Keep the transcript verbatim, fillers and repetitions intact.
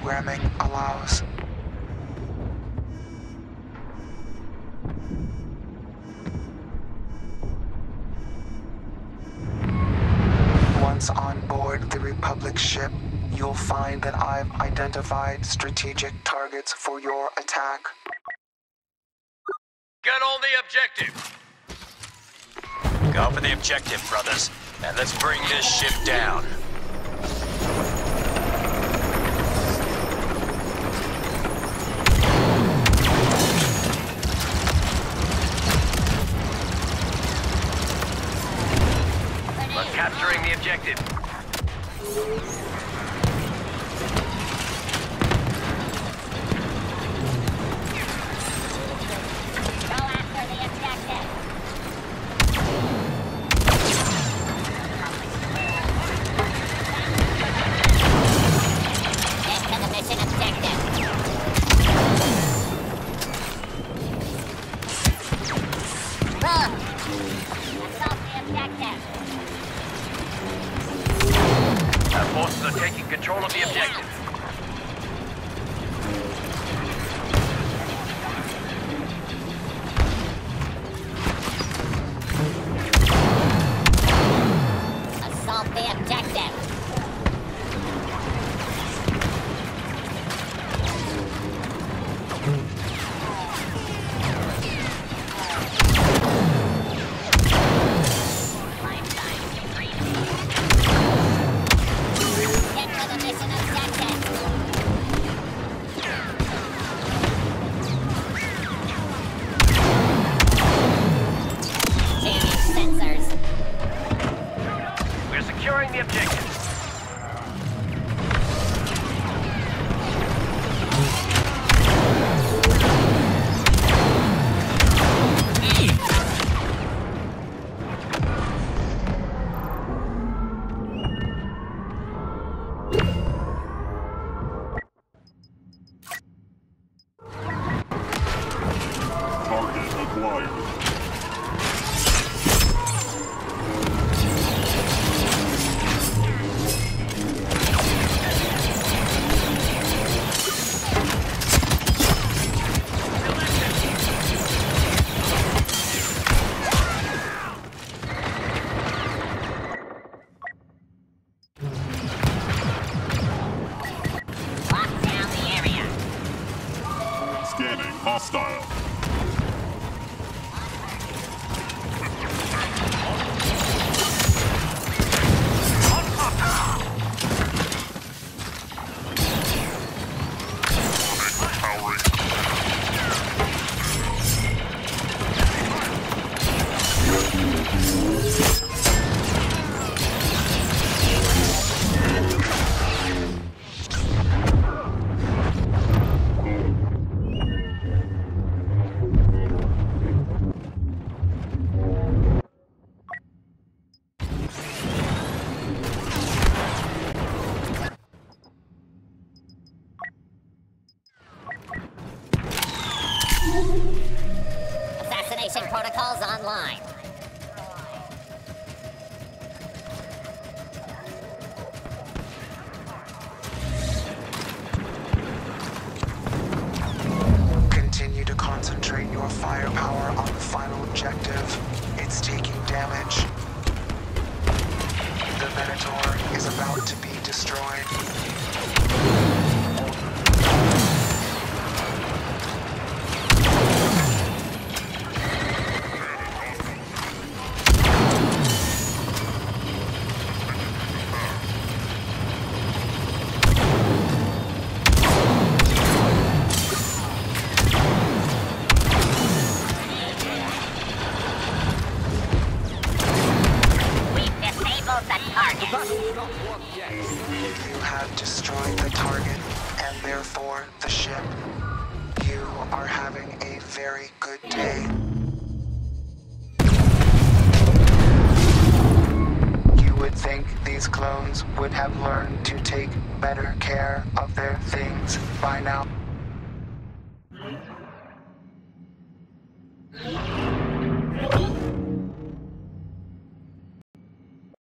programming allows. Once on board the Republic ship, you'll find that I've identified strategic targets for your attack. Get on the objective! Go for the objective, brothers, and let's bring this ship down. We're capturing the objective. Our forces are taking control of the objective. Assault the objective. Securing the objective. Target acquired. Scanning hostile. Assassination protocols online. Continue to concentrate your firepower on the final objective. It's taking damage. The Venator is about to be destroyed. You have destroyed the target, and therefore the ship. You are having a very good day. You would think these clones would have learned to take better care of their things by now.